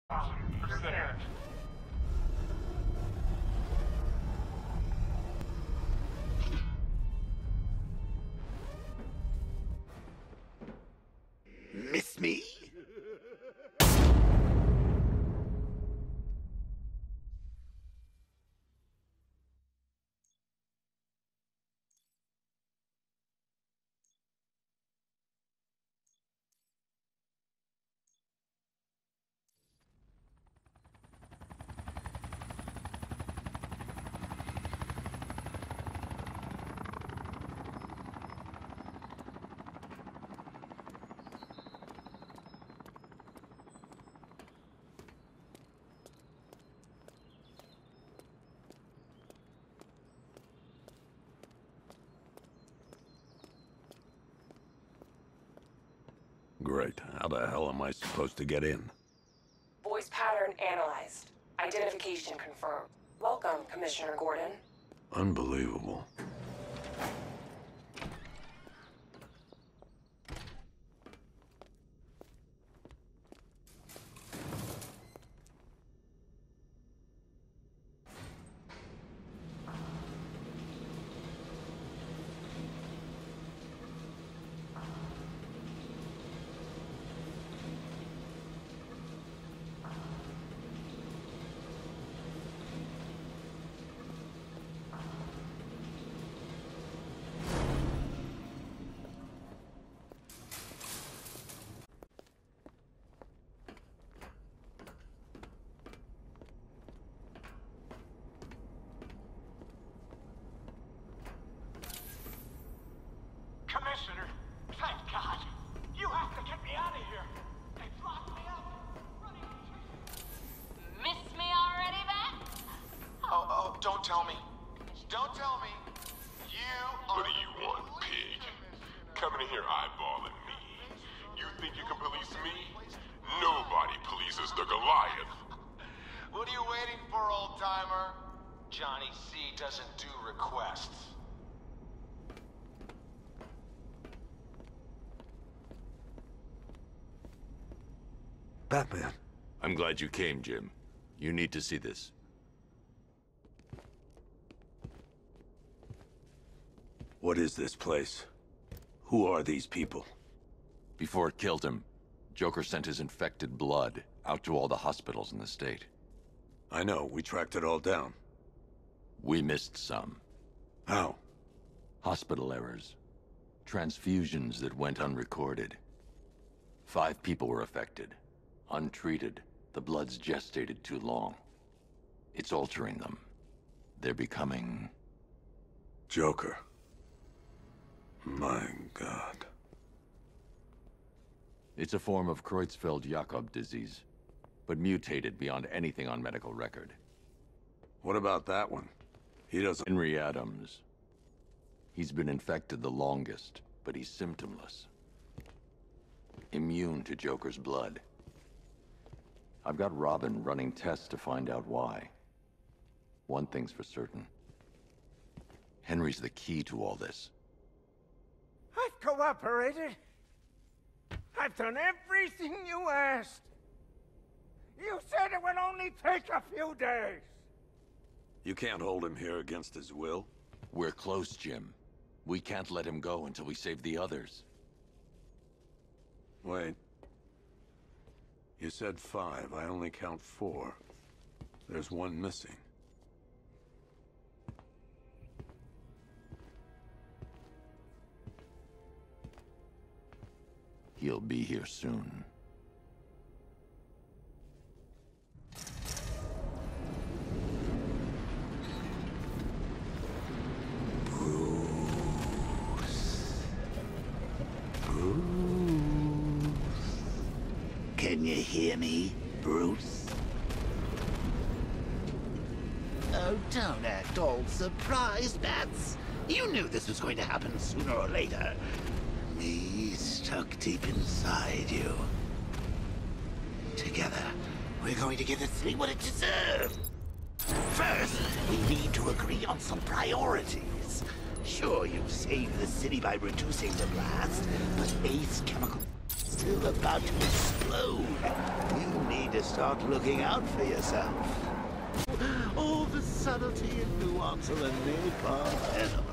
1000%. Miss me? Great. How the hell am I supposed to get in? Voice pattern analyzed. Identification confirmed. Welcome, Commissioner Gordon. Unbelievable. Commissioner, thank God. You have to get me out of here. They've locked me up. Miss me already, Beth? Oh, don't tell me. Don't tell me. You are... What do you want, pig? Coming in here eyeballing me. You think you can police me? Nobody polices the Goliath. What are you waiting for, old-timer? Johnny C doesn't do requests. Batman. I'm glad you came, Jim. You need to see this. What is this place? Who are these people? Before it killed him, Joker sent his infected blood out to all the hospitals in the state. I know, we tracked it all down. We missed some. How? Hospital errors. Transfusions that went unrecorded. 5 people were affected. Untreated, the blood's gestated too long. It's altering them. They're becoming... Joker. My God. It's a form of Creutzfeldt-Jakob disease, but mutated beyond anything on medical record. What about that one? He doesn't... Henry Adams. He's been infected the longest, but he's symptomless. Immune to Joker's blood. I've got Robin running tests to find out why. One thing's for certain. Henry's the key to all this. I've cooperated. I've done everything you asked. You said it would only take a few days. You can't hold him here against his will? We're close, Jim. We can't let him go until we save the others. Wait. You said 5. I only count 4. There's one missing. He'll be here soon. Can you hear me, Bruce? Oh, don't act all surprised, Bats. You knew this was going to happen sooner or later. Me stuck deep inside you. Together, we're going to give the city what it deserves. First, we need to agree on some priorities. Sure, you've saved the city by reducing the blast, but Ace Chemical still about to explode. You need to start looking out for yourself. All the subtlety and nuance of a napalm enema.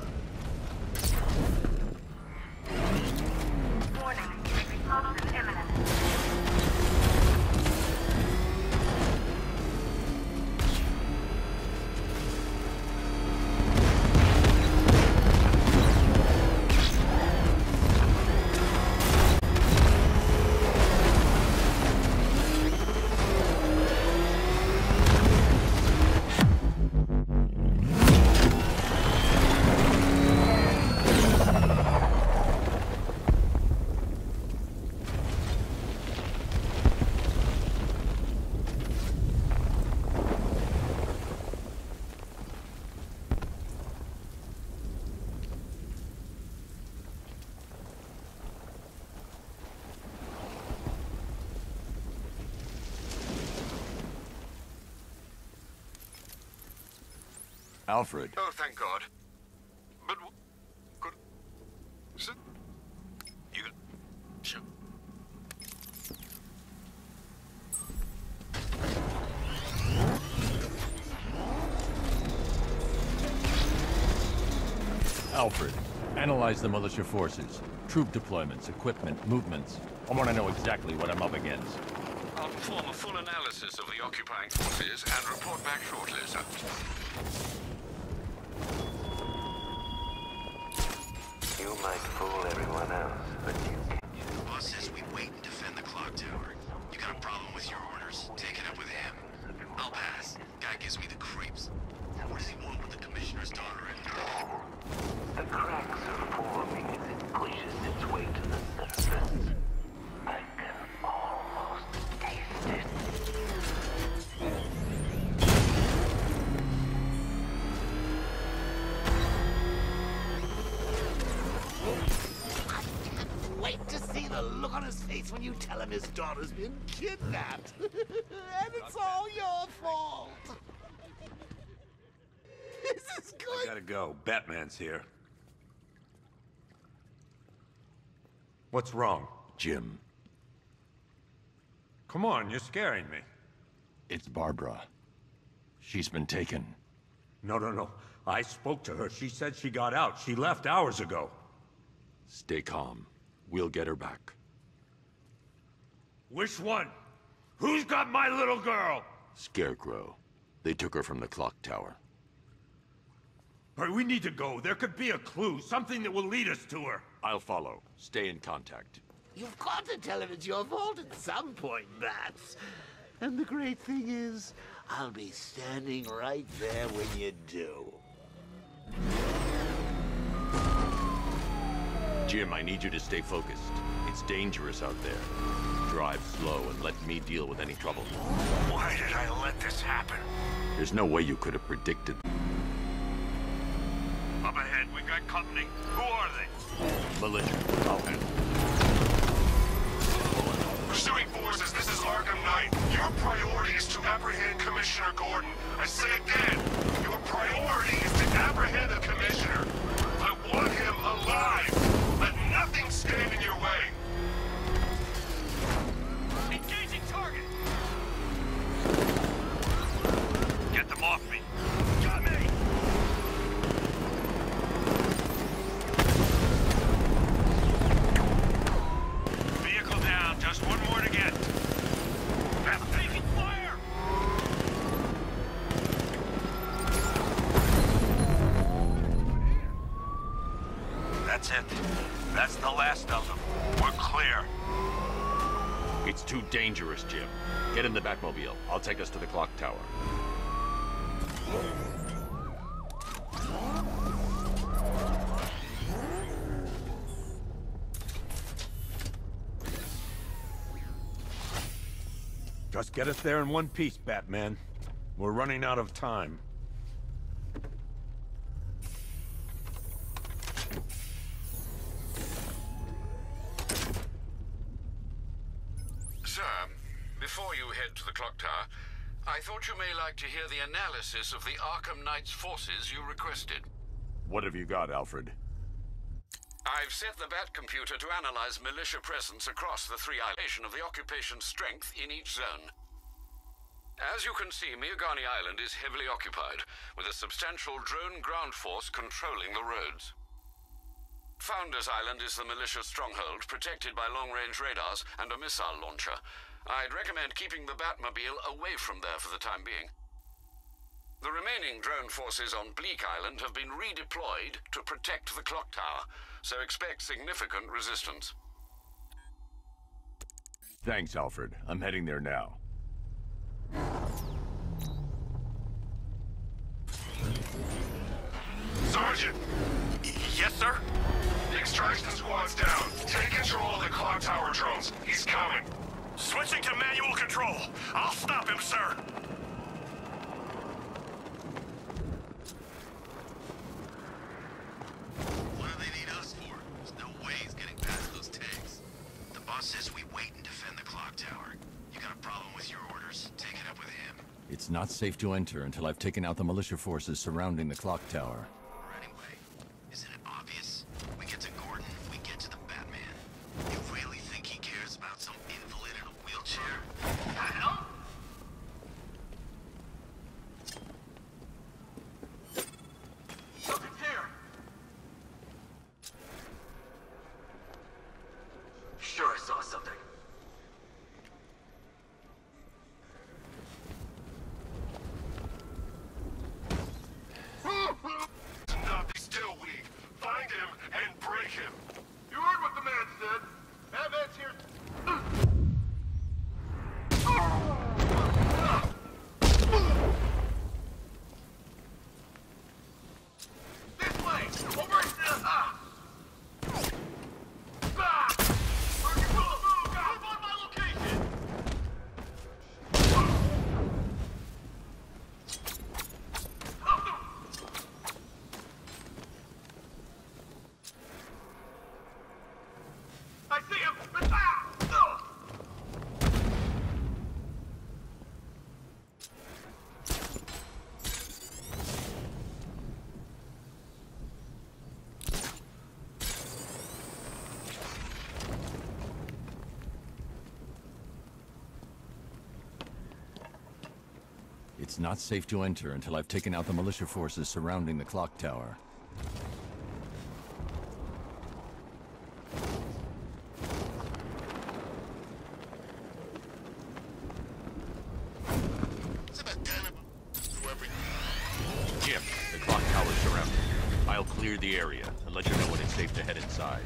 Warning. Repulsion imminent. Alfred. Oh, thank God. But could sit. You could. Sure. Alfred, analyze the militia forces, troop deployments, equipment, movements. I want to know exactly what I'm up against. I'll perform a full analysis of the occupying forces and report back shortly, sir. You might fool everyone else, but you can't. The boss says we wait and defend the clock tower. You got a problem with your orders? Take it up with him. I'll pass. Guy gives me the creeps. What does he want with the commissioner's daughter in there? The cracks are forming as it pushes its way to the surface. I can almost taste it. Wait to see the look on his face when you tell him his daughter's been kidnapped. And it's all your fault. This is good. I gotta go. Batman's here. What's wrong? Jim, Come on, you're scaring me. it's Barbara. She's been taken. No. I spoke to her. She said she got out. She left hours ago. Stay calm. We'll get her back. Which one? Who's got my little girl? Scarecrow. They took her from the clock tower. All right, we need to go. There could be a clue, something that will lead us to her. I'll follow. Stay in contact. You've got to tell him it's your fault at some point, Bats. And the great thing is, I'll be standing right there when you do. Jim, I need you to stay focused. It's dangerous out there. Drive slow and let me deal with any trouble. Why did I let this happen? There's no way you could have predicted. Up ahead, we got company. Who are they? Militia. I'll handle. Pursuing forces, this is Arkham Knight. Your priority is to apprehend Commissioner Gordon. I say again, your priority is to apprehend the Commissioner. I want him alive. Let nothing stand in your way. Engaging target! Get them off me! Got me! Vehicle down, just one more to get. That's taking fire! That's it. That's the last of them. We're clear. It's too dangerous, Jim. Get in the Batmobile. I'll take us to the clock tower. Just get us there in one piece, Batman. We're running out of time. Sir, before you head to the clock tower, I thought you may like to hear the analysis of the Arkham Knight's forces you requested. What have you got, Alfred? I've set the Bat computer to analyze militia presence across the three islands of the occupation strength in each zone. As you can see, Miagani Island is heavily occupied, with a substantial drone ground force controlling the roads. Founders Island is the militia stronghold, protected by long-range radars and a missile launcher. I'd recommend keeping the Batmobile away from there for the time being. The remaining drone forces on Bleak Island have been redeployed to protect the clock tower, so expect significant resistance. Thanks, Alfred. I'm heading there now. Sergeant! Yes, sir? The extraction squad's down. Take control of the clock tower drones. He's coming. Switching to manual control. I'll stop him, sir. What do they need us for? There's no way he's getting past those tanks. The boss says we wait and defend the clock tower. You got a problem with your orders? Take it up with him. It's not safe to enter until I've taken out the militia forces surrounding the clock tower. Or anyway, isn't it obvious? We get to Gordon, we get to the Batman. You really think he cares about some invalid in a wheelchair? The hell? Something's here. Sure, I saw something. Enough, he's still weak. Find him and break him. You heard what the man said. Batman's here. This way! Over here! Where you going? Move on my location! I see him! It's not safe to enter until I've taken out the militia forces surrounding the clock tower. Jim, the clock tower's surrounded. I'll clear the area and let you know when it's safe to head inside.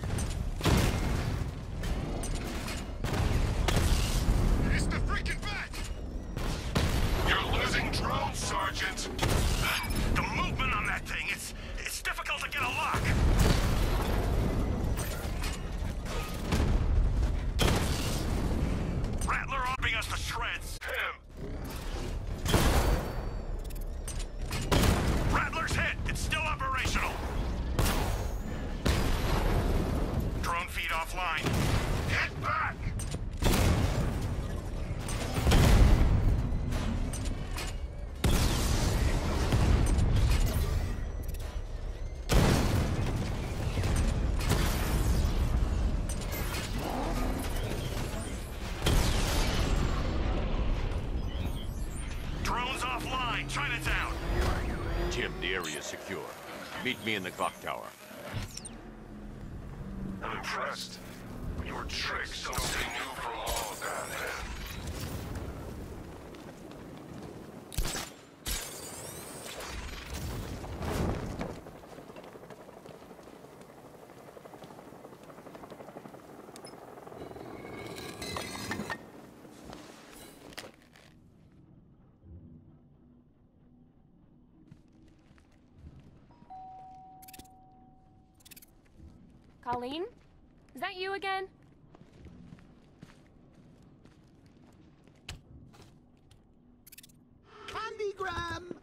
It's the freaking Bat! You're losing drones, Sergeant! The movement on that thing, it's difficult to get a lock. Rattler arming us to shreds. Him! Rattler's hit. It's still operational. Drone feed offline. Get back! Drones offline. Chinatown. Jim, the area's secure. Meet me in the clock tower. I'm impressed. Your tricks don't stay new for long, Batman. Colleen? Is that you again? Candygram!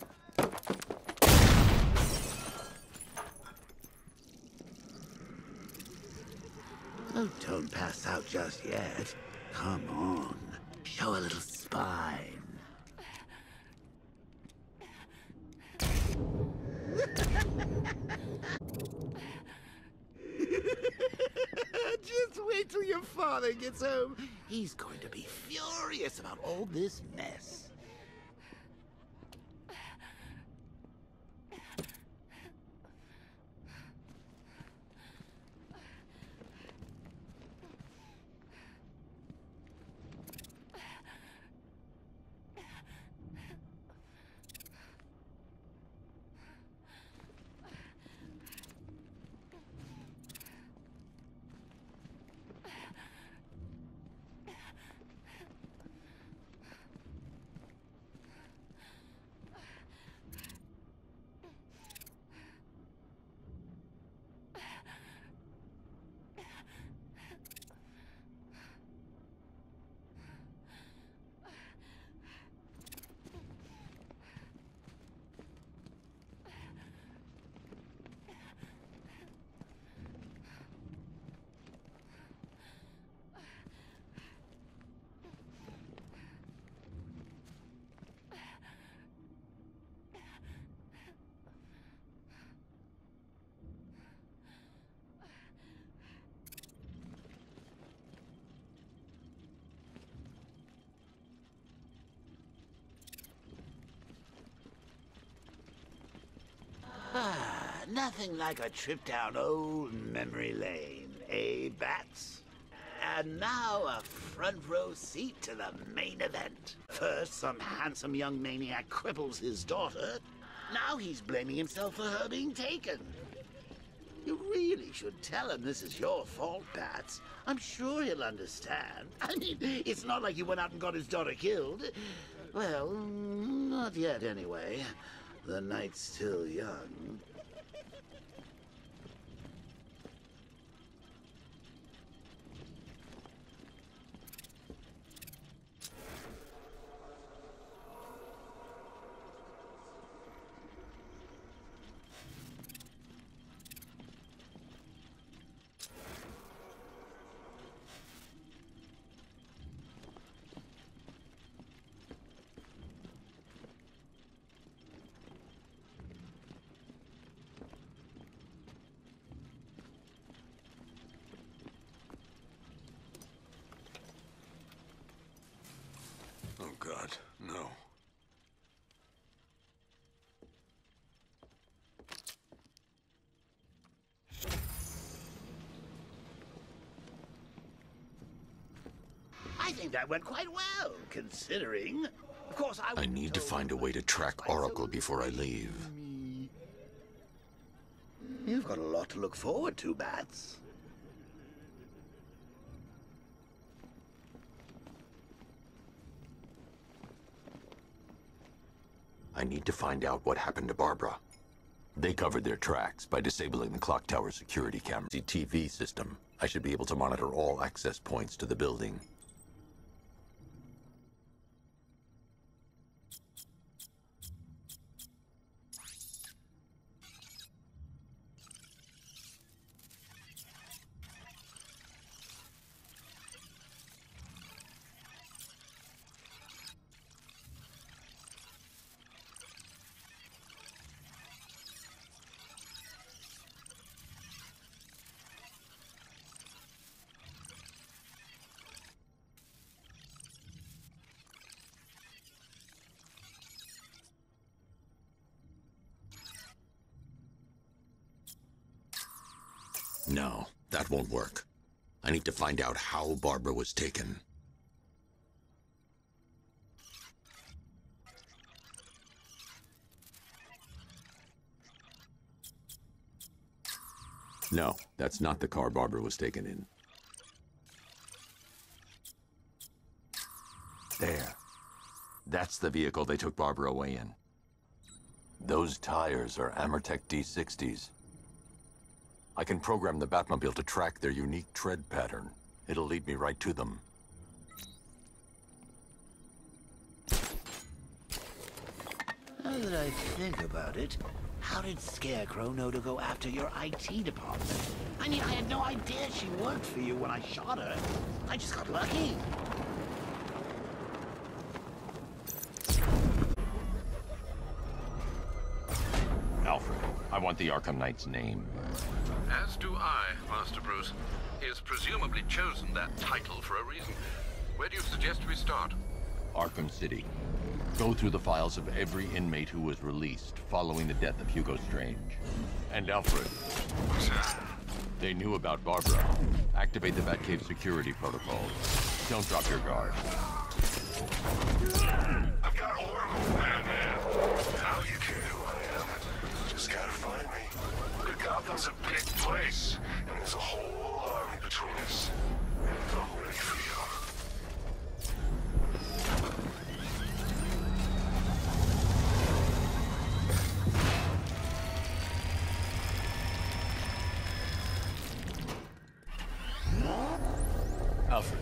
Oh, don't pass out just yet. Come on. Show a little spine. father gets home, he's going to be furious about all this mess. Nothing like a trip down old memory lane, eh, Bats? And now a front row seat to the main event. First, some handsome young maniac cripples his daughter. Now he's blaming himself for her being taken. You really should tell him this is your fault, Bats. I'm sure he'll understand. I mean, it's not like you went out and got his daughter killed. Well, not yet anyway. The night's still young. Oh, God, no. I think that went quite well, considering. Of course, I need to find a way to track Oracle before I leave. You've got a lot to look forward to, Bats. I need to find out what happened to Barbara. They covered their tracks by disabling the clock tower security camera TV system. I should be able to monitor all access points to the building. No, that won't work. I need to find out how Barbara was taken. No, that's not the car Barbara was taken in. There. That's the vehicle they took Barbara away in. Those tires are Amertec D60s. I can program the Batmobile to track their unique tread pattern. It'll lead me right to them. Now that I think about it, how did Scarecrow know to go after your IT department? I mean, I had no idea she worked for you when I shot her. I just got lucky. Alfred, I want the Arkham Knight's name. As do I, Master Bruce. He has presumably chosen that title for a reason. Where do you suggest we start? Arkham City. Go through the files of every inmate who was released following the death of Hugo Strange. And Alfred. They knew about Barbara. Activate the Batcave security protocols. Don't drop your guard. I've got Oracle, Batman. Now you care who I am. Just gotta find me. Gotham's a big place, and there's a whole army between us. I'm ready for you. Alfred.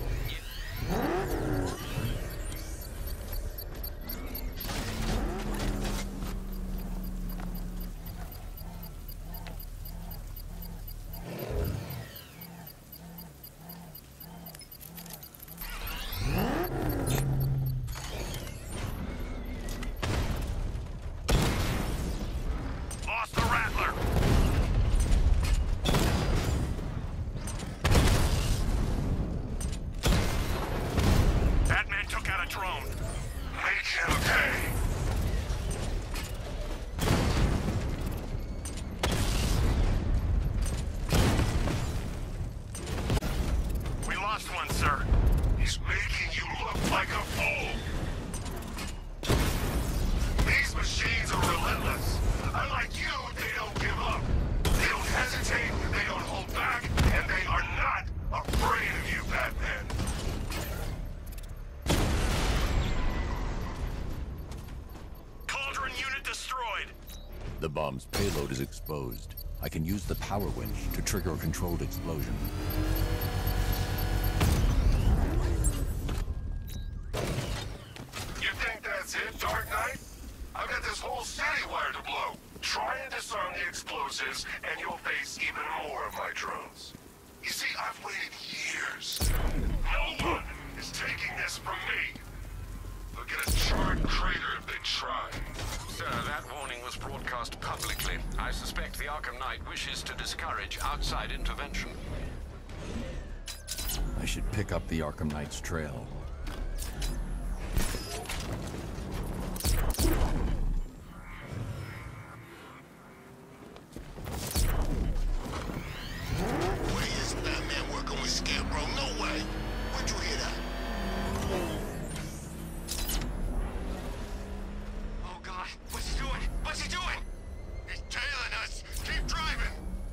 Lost the Rattler! Batman took out a drone. Make him pay! We lost one, sir. He's making you look like a fool! These machines are relentless. Unlike you, they don't give up. They don't hesitate, they don't hold back, and they are not afraid of you, Batman. Cauldron unit destroyed. The bomb's payload is exposed. I can use the power winch to trigger a controlled explosion. You think that's it, Dark Knight? I've got this whole city wired to blow. Try and disarm the explosives, and you'll face even more of my drones. You see, I've waited years. No one is taking this from me. They'll get a charred crater if they try. Sir, that warning was broadcast publicly. I suspect the Arkham Knight wishes to discourage outside intervention. I should pick up the Arkham Knight's trail. Where is Batman working with Scarecrow? No way! Where'd you hear that? Oh, God. What's he doing? What's he doing? He's tailing us! Keep driving!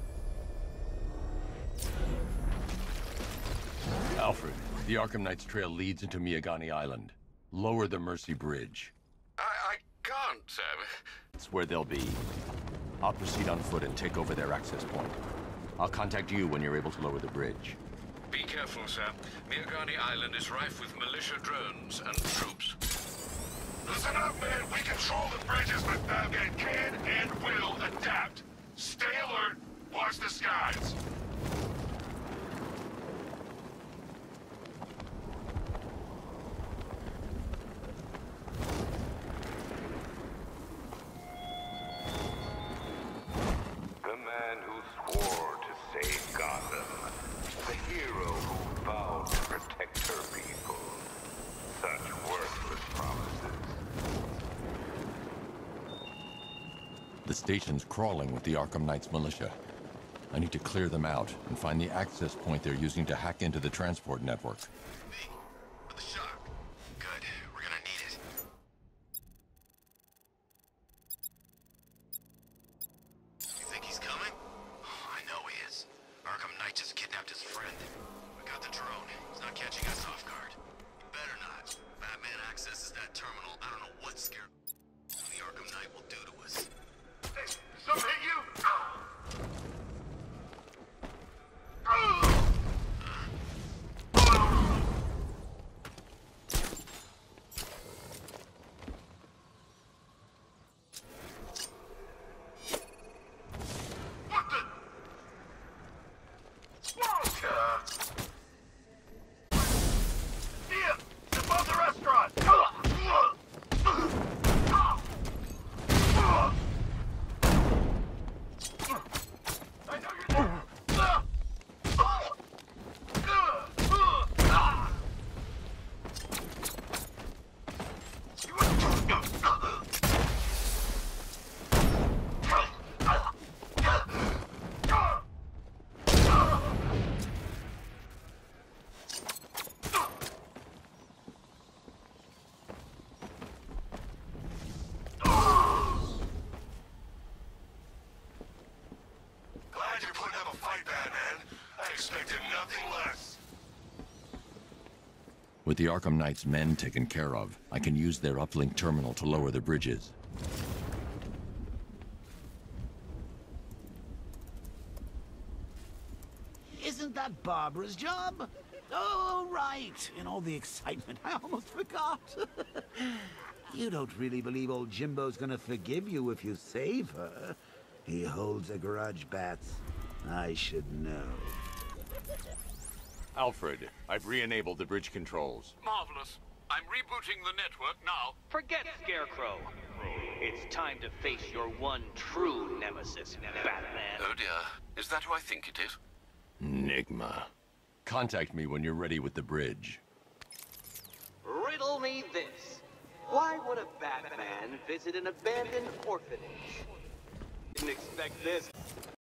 Alfred, the Arkham Knight's trail leads into Miagani Island. Lower the Mercy Bridge. I can't, sir. It's where they'll be. I'll proceed on foot and take over their access point. I'll contact you when you're able to lower the bridge. Be careful, sir. Miagani Island is rife with militia drones and troops. Listen up, man. We control the bridges, but Batman can and will adapt. Stay alert. Watch the skies. The man who swore to save Gotham. The hero who vowed to protect her people. Such worthless promises. The station's crawling with the Arkham Knight's militia. I need to clear them out and find the access point they're using to hack into the transport network. With the shock. Good. We're gonna need it. You think he's coming? Oh, I know he is. Arkham Knight just kidnapped his friend. We got the drone. He's not catching us off guard. He better not. Batman accesses that terminal. I don't know what scare the Arkham Knight will do to us. Hey, something hit you? What the? Here! Above the restaurant! With the Arkham Knight's men taken care of, I can use their uplink terminal to lower the bridges. Isn't that Barbara's job? Oh, right. In all the excitement, I almost forgot. You don't really believe old Jimbo's gonna forgive you if you save her. He holds a grudge, Bats. I should know. Alfred, I've re-enabled the bridge controls. Marvelous. I'm rebooting the network now. Forget Scarecrow. It's time to face your one true nemesis, Batman. Oh dear. Is that who I think it is? Enigma. Contact me when you're ready with the bridge. Riddle me this. Why would a Batman visit an abandoned orphanage? Didn't expect this.